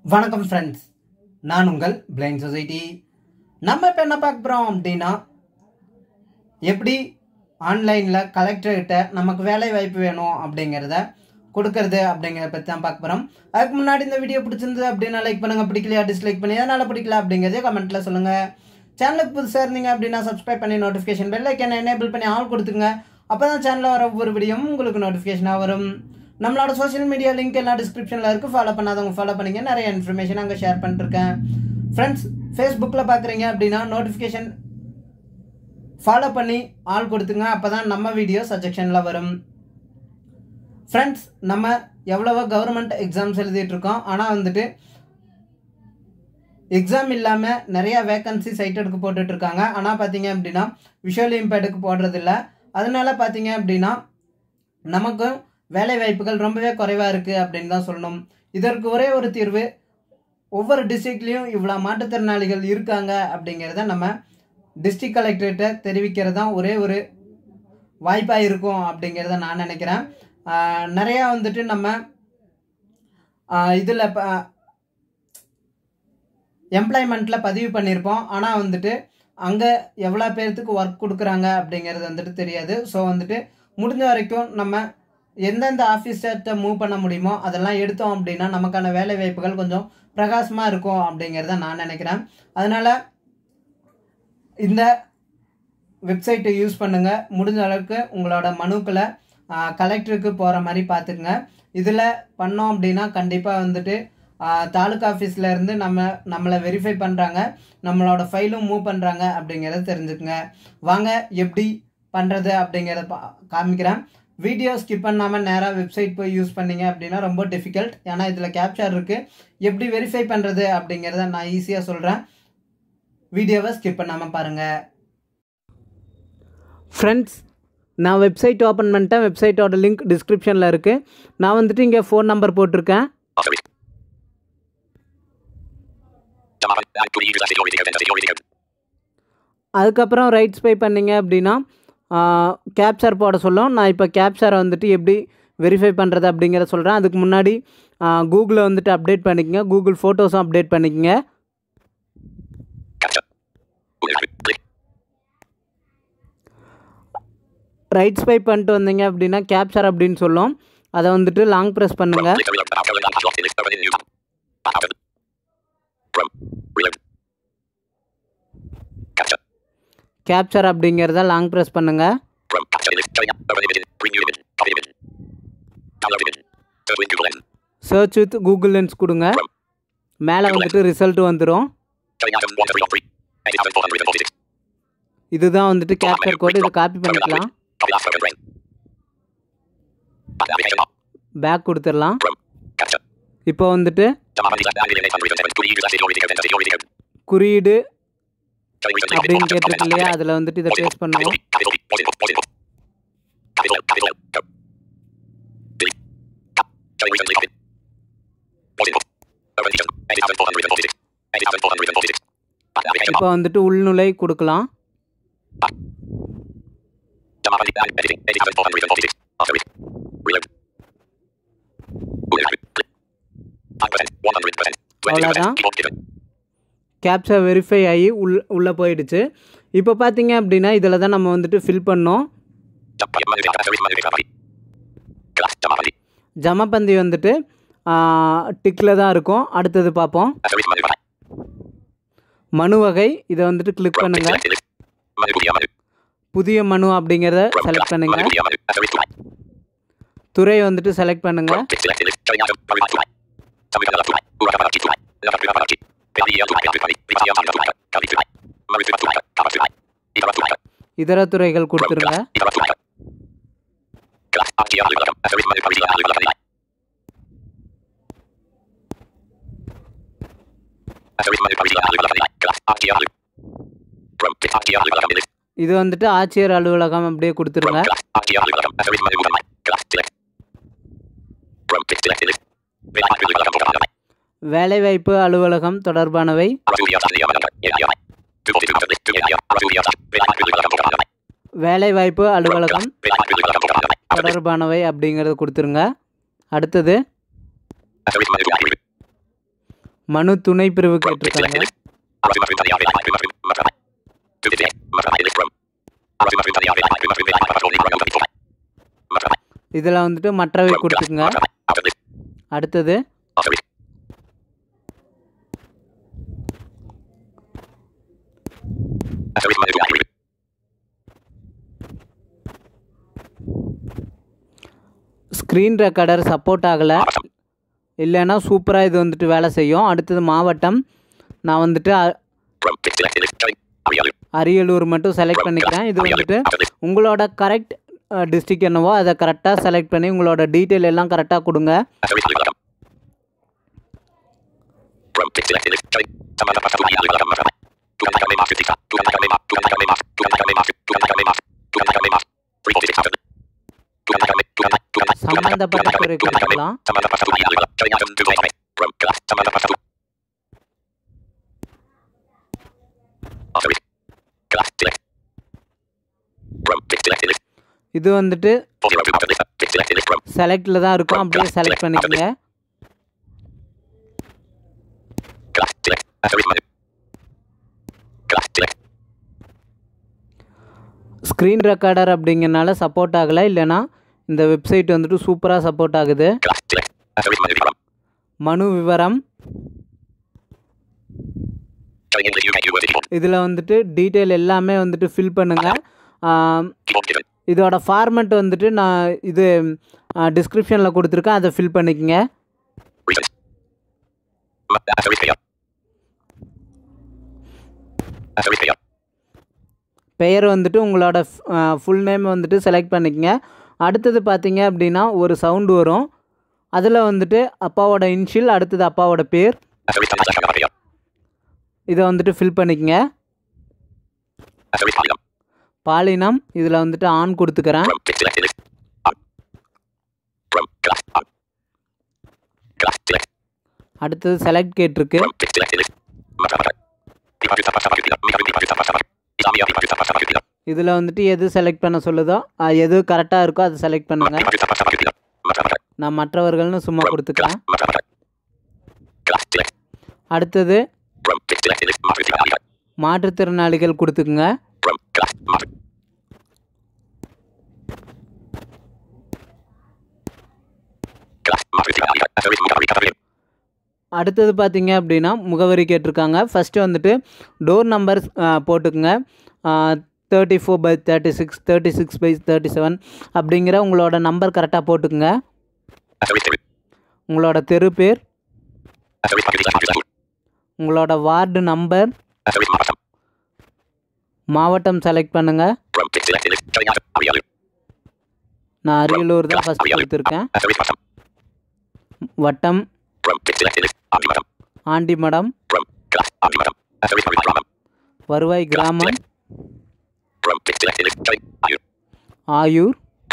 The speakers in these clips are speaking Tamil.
வணக்கம் ஃப்ரெண்ட்ஸ், நான் உங்கள் பிளைண்ட் சொசைட்டி. நம்ம இப்போ என்ன பார்க்க போகிறோம் அப்படின்னா, எப்படி ஆன்லைனில் கலெக்டர்கிட்ட நமக்கு வேலை வாய்ப்பு வேணும் அப்படிங்கிறத கொடுக்கறது அப்படிங்கிறத பற்றி தான் பார்க்க போகிறோம். அதுக்கு முன்னாடி இந்த வீடியோ பிடிச்சிருந்தது அப்படின்னா லைக் பண்ணுங்கள், பிடிக்கலையா டிஸ்லைக் பண்ணி எதனால் பிடிக்கல அப்படிங்கிறதே கமெண்ட்டில் சொல்லுங்கள். சேனலுக்கு புதுசாக இருந்தீங்க அப்படின்னா சப்ஸ்கிரைப் பண்ணி நோட்டிஃபிகேஷன் பெல் ஐக்கனை எனேபிள் பண்ணி ஆல் கொடுத்துங்க. அப்போ தான் சேனலில் வர ஒவ்வொரு வீடியோவும் உங்களுக்கு நோட்டிஃபிகேஷனாக வரும். நம்மளோட சோஷியல் மீடியா லிங்க் எல்லாம் டிஸ்கிரிப்ஷனில் இருக்குது. ஃபாலோ பண்ணாதவங்க ஃபாலோ பண்ணிங்க. நிறைய இன்ஃபர்மேஷன் அங்கே ஷேர் பண்ணிருக்கேன். ஃப்ரெண்ட்ஸ், ஃபேஸ்புக்கில் பார்க்குறீங்க அப்படின்னா நோட்டிஃபிகேஷன் ஃபாலோ பண்ணி ஆல் கொடுத்துங்க. அப்போ தான் நம்ம வீடியோ சஜெக்ஷனில் வரும். ஃப்ரெண்ட்ஸ், நம்ம எவ்வளவோ கவர்மெண்ட் எக்ஸாம்ஸ் எழுதிட்டுருக்கோம். ஆனால் வந்துட்டு எக்ஸாம் இல்லாமல் நிறையா வேக்கன்சி சைட்டடுக்கு போட்டுட்ருக்காங்க. ஆனால் பார்த்தீங்க அப்படின்னா விஷுவல் இம்பேர்டுக்கு போடுறதில்ல. அதனால பார்த்தீங்க அப்படின்னா நமக்கு வேலை வாய்ப்புகள் ரொம்பவே குறைவாக இருக்குது அப்படின்னு தான் சொல்லணும். இதற்கு ஒரே ஒரு தீர்வு, ஒவ்வொரு டிஸ்ட்ரிக்ட்லேயும் இவ்வளோ மாற்றுத்திறனாளிகள் இருக்காங்க அப்படிங்கிறத நம்ம டிஸ்ட்ரிக்ட் கலெக்டர்கிட்ட தெரிவிக்கிறது தான் ஒரே ஒரு வாய்ப்பாக இருக்கும் அப்படிங்கிறத நான் நினைக்கிறேன். நிறையா வந்துட்டு நம்ம இதில் எம்ப்ளாய்மெண்ட்டில் பதிவு பண்ணியிருப்போம். ஆனால் வந்துட்டு அங்கே எவ்வளோ பேர்த்துக்கு ஒர்க் கொடுக்குறாங்க அப்படிங்கிறது வந்துட்டு தெரியாது. ஸோ வந்துட்டு முடிஞ்ச வரைக்கும் நம்ம எந்தெந்த ஆஃபீஸர்கிட்ட மூவ் பண்ண முடியுமோ அதெல்லாம் எடுத்தோம் அப்படின்னா நமக்கான வேலை வாய்ப்புகள் கொஞ்சம் பிரகாசமாக இருக்கும் அப்படிங்கிறத நான் நினைக்கிறேன். அதனால் இந்த வெப்சைட்டை யூஸ் பண்ணுங்கள். முடிஞ்ச அளவுக்கு உங்களோட மனுக்களை கலெக்டருக்கு போகிற மாதிரி பார்த்துக்குங்க. இதில் பண்ணோம் அப்படின்னா கண்டிப்பாக வந்துட்டு தாலுக்கா ஆஃபீஸ்லேருந்து நம்மளை வெரிஃபை பண்ணுறாங்க, நம்மளோட ஃபைலும் மூவ் பண்ணுறாங்க அப்படிங்கிறத தெரிஞ்சுக்குங்க. வாங்க எப்படி பண்ணுறது அப்படிங்கிறத காமிக்கிறேன். வீடியோ ஸ்கிப் பண்ணாமல் நேராக வெப்சைட் போய் யூஸ் பண்ணிங்க அப்படின்னா ரொம்ப டிஃபிகல்ட். ஏன்னா இதில் கேப்சர் இருக்குது. எப்படி வெரிஃபை பண்ணுறது அப்படிங்கிறத நான் ஈஸியாக சொல்கிறேன். வீடியோவை ஸ்கிப் பண்ணாமல் பாருங்கள். ஃப்ரெண்ட்ஸ், நான் வெப்சைட் ஓப்பன் பண்ணிட்டேன். வெப்சைட்டோட லிங்க் டிஸ்கிரிப்ஷனில் இருக்குது. நான் வந்துட்டு இங்கே ஃபோன் நம்பர் போட்டிருக்கேன். அதுக்கப்புறம் ரைட் ஸ்வைப் பண்ணிங்க அப்படின்னா கேப்சர் போட சொல்லும். நான் இப்போ கேப்சரை வந்துட்டு எப்படி வெரிஃபை பண்ணுறது அப்படிங்கிறத சொல்கிறேன். அதுக்கு முன்னாடி கூகுளை வந்துட்டு அப்டேட் பண்ணிக்கங்க. கூகுள் ஃபோட்டோஸும் அப்டேட் பண்ணிக்கங்க. ரைட் ஸ்வைப் பண்ணிட்டு வந்தீங்க அப்படின்னா கேப்சர் அப்படின்னு சொல்லும். அதை வந்துட்டு லாங் ப்ரெஸ் பண்ணுங்கள். கேப்சர் அப்படிங்கிறத லாங் ப்ரெஸ் பண்ணுங்கள். சர்ச் வித் கூகுள் லென்ஸ் கொடுங்க. மேலே வந்துட்டு ரிசல்ட் வந்துடும். இதுதான் வந்துட்டு கேப்சர் கோடு. இதை காப்பி பண்ணிக்கலாம். பேக் கொடுத்துடலாம். இப்போ வந்துட்டு குறியீடு அப்படின்னு கேட்டிருக்கு இல்லையா, அதில் வந்துட்டு இதை பேஸ்ட் பண்ணுவோம். இப்போ வந்துட்டு உள்நுழை கொடுக்கலாம். அவ்வளோதான், கேப்சர் வெரிஃபை ஆகி உள்ளே போயிடுச்சு. இப்போ பார்த்தீங்க அப்படின்னா இதில் தான் நம்ம வந்துட்டு ஃபில் பண்ணோம். ஜமபந்தி வந்துட்டு டிக்கில் தான் இருக்கும். அடுத்தது பார்ப்போம். மனு வகை, இதை வந்துட்டு கிளிக் பண்ணுங்கள். புதிய மனு அப்படிங்கிறத செலக்ட் பண்ணுங்கள். துறை வந்துட்டு செலக்ட் பண்ணுங்கள். இதர துறைகள் கொடுத்துருங்க. இது வந்துட்டு ஆட்சியர் அலுவலகம் அப்படியே கொடுத்துருங்க. வேலைவாய்ப்பு அலுவலகம் தொடர்பானவை, வேலைவாய்ப்பு அலுவலகம் தொடர்பானவை அப்படிங்கிறத கொடுத்துருங்க. அடுத்தது மனு துணை பிரிவு கேட்டிருக்காங்க. இதில் வந்துட்டு மற்றவை கொடுத்துக்குங்க. அடுத்தது ஸ்க்ரீன் ரெக்கார்டர் சப்போர்ட் ஆகலை, இல்லைன்னா சூப்பராக இது வந்துட்டு வேலை செய்யும். அடுத்தது மாவட்டம், நான் வந்துட்டு அரியலூர் மட்டும் செலக்ட் பண்ணிக்கிறேன். இது வந்துட்டு உங்களோட கரெக்ட் டிஸ்ட்ரிக்ட் என்னவோ அதை கரெக்டாக செலக்ட் பண்ணி உங்களோட டீட்டெயில் எல்லாம் கரெக்டாக கொடுங்க. சம்பந்தப்பட்ட துறை கொடுக்கலாம். இது வந்துட்டு செலக்டில் தான் இருக்கும், அப்படியே செலக்ட் பண்ணிக்கோங்க. ஸ்க்ரீன் ரெக்கார்டர் அப்படிங்கிறனால சப்போர்ட் ஆகலை, இல்லைன்னா இந்த வெப்சைட் வந்துட்டு சூப்பராக சப்போர்ட் ஆகுது. மனு விவரம், இதில் வந்துட்டு டீட்டெயில் எல்லாமே வந்துட்டு ஃபில் பண்ணுங்கள். இதோட ஃபார்மெட் வந்துட்டு நான் இது டிஸ்கிரிப்ஷனில் கொடுத்துருக்கேன், அதை ஃபில் பண்ணிக்கங்க. பெயர் வந்துட்டு உங்களோட ஃபுல் நேம் வந்துட்டு செலக்ட் பண்ணிக்கங்க. அடுத்தது பார்த்தீங்க அப்படின்னா ஒரு சவுண்டு வரும், அதில் வந்துட்டு அப்பாவோட இனிஷியல், அடுத்தது அப்பாவோட பேர், இதை வந்துட்டு ஃபில் பண்ணிக்கங்க. பாலினம், இதில் வந்துட்டு ஆண் கொடுத்துக்கிறேன். அடுத்தது செலக்ட் கேட்டிருக்கு. இதில் வந்துட்டு எது செலக்ட் பண்ண சொல்லுதோ, எது கரெக்டாக இருக்கோ அதை செலக்ட் பண்ணுங்க. நான் மற்றவர்கள்னு சும்மா கொடுத்துக்கிறேன். அடுத்தது மாற்றுத்திறனாளிகள் கொடுத்துக்குங்க. அடுத்தது பார்த்தீங்க அப்படின்னா முகவரி கேட்டிருக்காங்க. ஃபஸ்ட்டு வந்துட்டு டோர் நம்பர் போட்டுக்குங்க. 34/36, 36/37 அப்படிங்கிற உங்களோட நம்பர் கரெக்டாக போட்டுக்குங்க. உங்களோட தெரு பேர், உங்களோட வார்டு நம்பர், மாவட்டம் செலக்ட் பண்ணுங்கள். நான் அரியலூர் தான் ஃபஸ்ட் கொடுத்துருக்கேன். வட்டம் ஆண்டிமடம், வருவாய் கிராமம் ஆயூர்.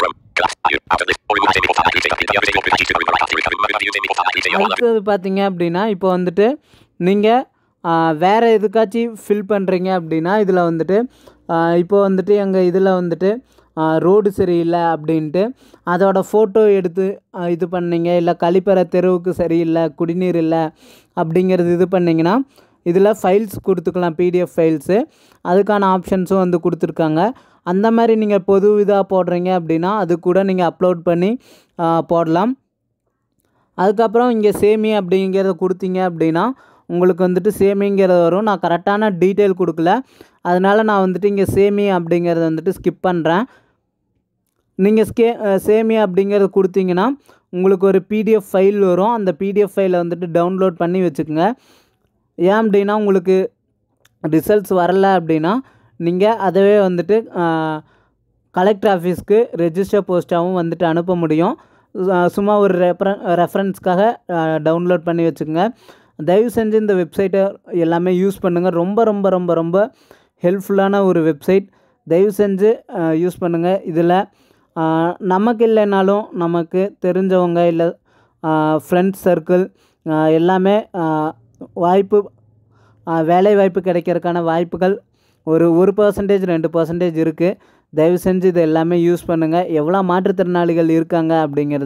அடுத்தது பார்த்தீங்க அப்படின்னா இப்போ வந்துட்டு நீங்கள் வேறு எதுக்காச்சும் ஃபில் பண்ணுறீங்க அப்படின்னா இதில் வந்துட்டு இப்போ வந்துட்டு எங்கள் இதில் வந்துட்டு ரோடு சரியில்லை அப்படின்ட்டு அதோட ஃபோட்டோ எடுத்து இது பண்ணிங்க, இல்லை கழிப்பறை தெருவுக்கு சரியில்லை, குடிநீர் இல்லை அப்படிங்கிறது இது பண்ணிங்கன்னா இதில் ஃபைல்ஸ் கொடுத்துக்கலாம், பிடிஎஃப் ஃபைல்ஸு. அதுக்கான ஆப்ஷன்ஸும் வந்து கொடுத்துருக்காங்க. அந்த மாதிரி நீங்கள் பொது இதாக போடுறீங்க அப்படின்னா அது கூட நீங்கள் அப்லோட் பண்ணி போடலாம். அதுக்கப்புறம் இங்கே சேமி அப்படிங்கிறத கொடுத்தீங்க அப்படின்னா உங்களுக்கு வந்துட்டு சேமிங்கிறது வரும். நான் கரெக்டான டீட்டெயில் கொடுக்கல, அதனால் நான் வந்துட்டு இங்கே சேமி அப்படிங்கிறத வந்துட்டு ஸ்கிப் பண்ணுறேன். நீங்கள் சேமி அப்படிங்கிறத கொடுத்தீங்கன்னா உங்களுக்கு ஒரு பிடிஎஃப் ஃபைல் வரும். அந்த பிடிஎஃப் ஃபைலை வந்துட்டு டவுன்லோட் பண்ணி வச்சுக்கோங்க. ஏன் அப்படின்னா உங்களுக்கு ரிசல்ட்ஸ் வரலை அப்படின்னா நீங்கள் அதவே வந்துட்டு கலெக்டர் ஆஃபீஸ்க்கு ரெஜிஸ்டர் போஸ்ட்டாகவும் வந்துட்டு அனுப்ப முடியும். சும்மா ஒரு ரெஃபரன்ஸ்க்காக டவுன்லோட் பண்ணி வச்சுக்கோங்க. தயவு செஞ்சு இந்த வெப்சைட்டை எல்லாமே யூஸ் பண்ணுங்கள். ரொம்ப ரொம்ப ரொம்ப ரொம்ப ஹெல்ப்ஃபுல்லான ஒரு வெப்சைட். தயவு செஞ்சு யூஸ் பண்ணுங்கள். இதில் நமக்கு இல்லைனாலும் நமக்கு தெரிஞ்சவங்க இல்லை ஃப்ரெண்ட்ஸ் சர்க்கிள் எல்லாமே வாய்ப்பு வேலை வாய்ப்பு கிடைக்கிறதுக்கான வாய்ப்புகள் ஒரு 1% 2% இருக்குது. தயவு செஞ்சு இது எல்லாமே யூஸ் பண்ணுங்கள். எவ்வளோ மாற்றுத்திறனாளிகள் இருக்காங்க அப்படிங்கிறத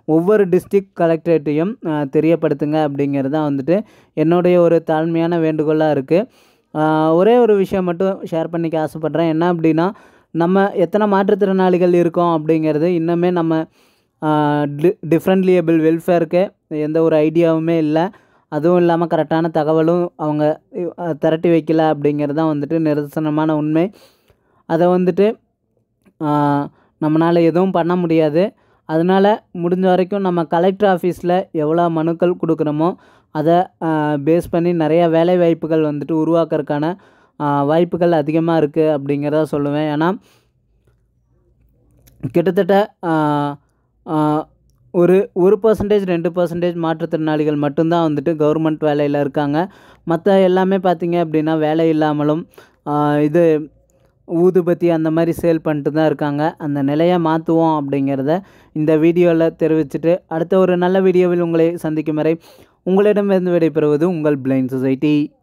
ஒவ்வொரு டிஸ்ட்ரிக்ட் கலெக்டரேட்டையும் தெரியப்படுத்துங்க அப்படிங்கிறது தான் வந்துட்டு என்னுடைய ஒரு தாழ்மையான வேண்டுகோளாக இருக்குது. ஒரே ஒரு விஷயம் மட்டும் ஷேர் பண்ணிக்க ஆசைப்பட்றேன். என்ன அப்படின்னா, நம்ம எத்தனை மாற்றுத்திறனாளிகள் இருக்கோம் அப்படிங்கிறது இன்னுமே நம்ம டிஃப்ரெண்ட்லி ஏபிள் வெல்ஃபேருக்கு எந்த ஒரு ஐடியாவுமே இல்லை. அதுவும் இல்லாமல் கரெக்டான தகவலும் அவங்க திரட்டி வைக்கல அப்படிங்கிறது தான் வந்துட்டு நிதர்சனமான உண்மை. அதை வந்துட்டு நம்மளால் எதுவும் பண்ண முடியாது. அதனால் முடிஞ்ச வரைக்கும் நம்ம கலெக்டர் ஆஃபீஸில் எவ்வளோ மனுக்கள் கொடுக்குறோமோ அதை பேஸ் பண்ணி நிறையா வேலை வாய்ப்புகள் வந்துட்டு உருவாக்குறதுக்கான வாய்ப்புகள் அதிகமாக இருக்குது அப்படிங்கிறத சொல்லுவேன். ஏன்னா கிட்டத்தட்ட ஒரு 1% 2% மாற்றுத்திறனாளிகள் மட்டும்தான் வந்துட்டு கவர்மெண்ட் வேலையில் இருக்காங்க. மற்ற எல்லாமே பார்த்திங்க அப்படின்னா வேலை இல்லாமலும் இது ஊதுபத்தி அந்த மாதிரி சேல் பண்ணிட்டு தான் இருக்காங்க. அந்த நிலையை மாற்றுவோம் அப்படிங்கிறத இந்த வீடியோவில் தெரிவிச்சுட்டு அடுத்த ஒரு நல்ல வீடியோவில் உங்களை சந்திக்கும் வரை உங்களிடமிருந்து விடைபெறுவது உங்கள் பிளைண்ட் சொசைட்டி.